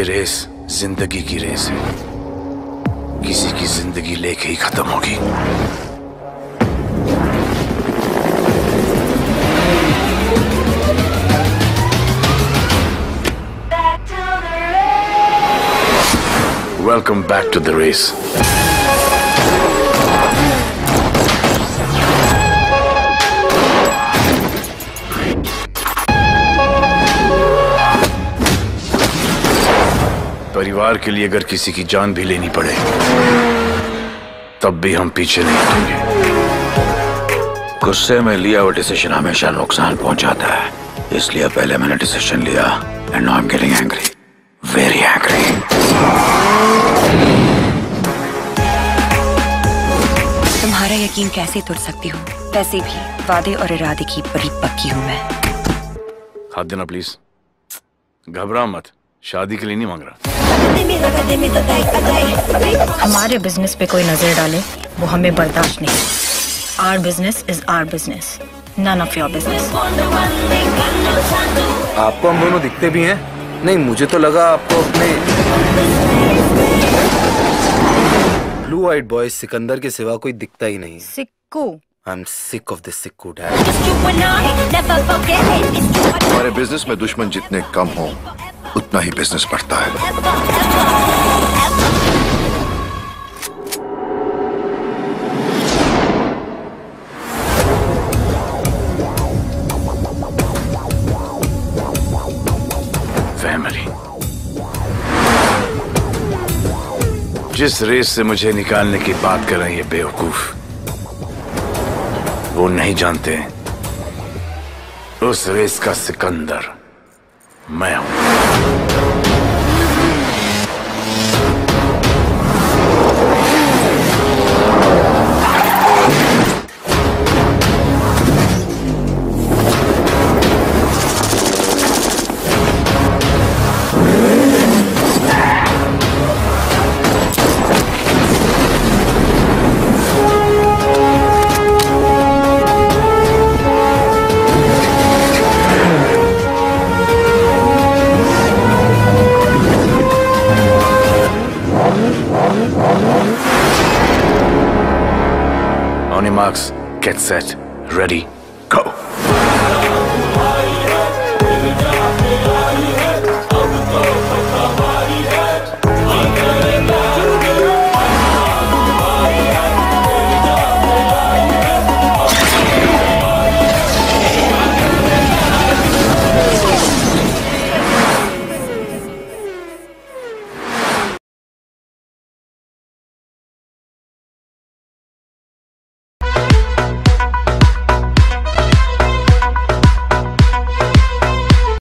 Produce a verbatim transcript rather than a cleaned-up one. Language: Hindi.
ये रेस जिंदगी की रेस है, किसी की जिंदगी लेके ही खत्म होगी। Welcome back to the race. परिवार के लिए अगर किसी की जान भी लेनी पड़े तब भी हम पीछे नहीं हटेंगे। गुस्से में लिया हुआ डिसीजन हमेशा नुकसान पहुंचाता है, इसलिए पहले मैंने डिसीजन लिया and now I am getting angry, very angry. तुम्हारा यकीन कैसे तोड़ सकती हूँ? वैसे भी वादे और इरादे की बड़ी पक्की हूँ मैं। हाथ देना प्लीज। घबरा मत, शादी के लिए नहीं मांग रहा। हमारे बिजनेस पे कोई नजर डाले वो हमें बर्दाश्त नहीं। Our business is our business, none of your business. आपको हम दोनों दिखते भी हैं? नहीं, मुझे तो लगा आपको अपने ब्लू आइड बॉय सिकंदर के सिवा कोई दिखता ही नहीं। Sikku. I am sick of this Sikku dad. हमारे बिजनेस में दुश्मन जितने कम हो उतना ही बिजनेस बढ़ता है। फैमिली। जिस रेस से मुझे निकालने की बात कर रहे हैं ये बेवकूफ, वो नहीं जानते उस रेस का सिकंदर मैं हूं। On your marks, get set, ready.